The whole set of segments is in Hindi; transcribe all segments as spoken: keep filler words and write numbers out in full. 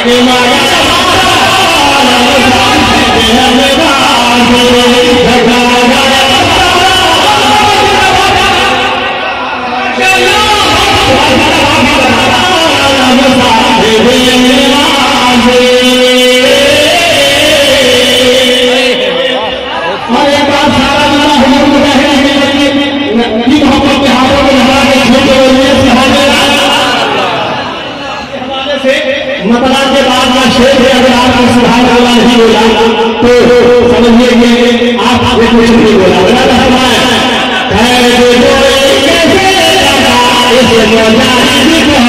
मतला के बाद का शेर है, अगर आपने सुभान अल्लाह नहीं बोला तो समझिए कि आप आगे कुछ नहीं बोला। बना रहता है कैसे कैसे लगा इस मुजाहिद को,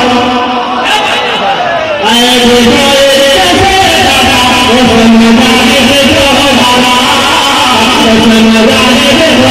कैसे कैसे लगा इस मुजाहिद को, इस मुजाहिद को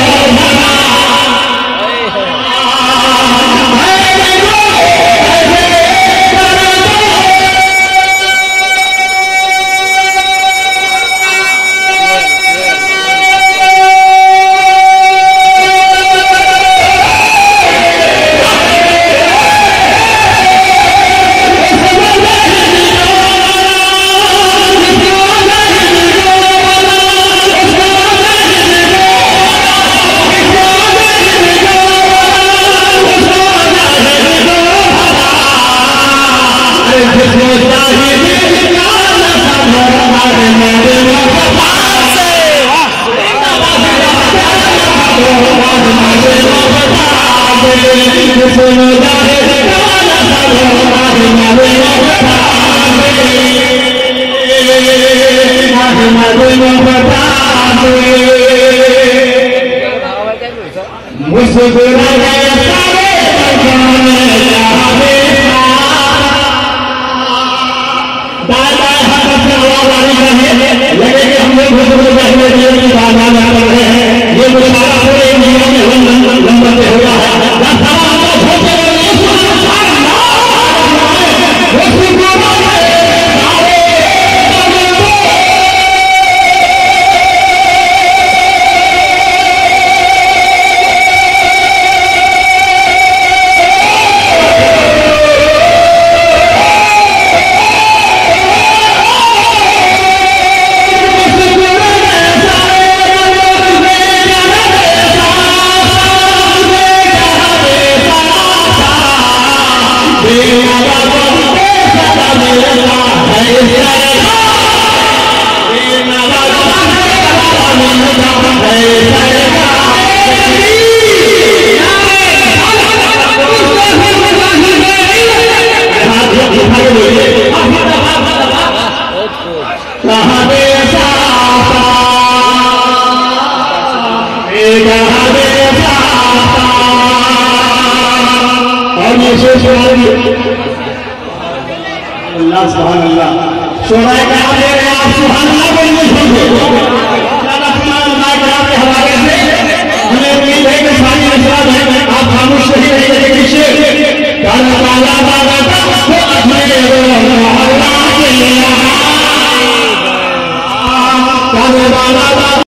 अल्लाह सुभान अल्लाह शोराए का आप ले रहे आप सुभान अल्लाह बोलने छोड़ अल्लाह सुभान अल्लाह के आपके हवाले से हमें उम्मीद है कि सारी नजरात है आप खामोश नहीं रहेंगे। देखिए काला काला बाबा का वो अधूरे अल्लाह के लिए काला बाबा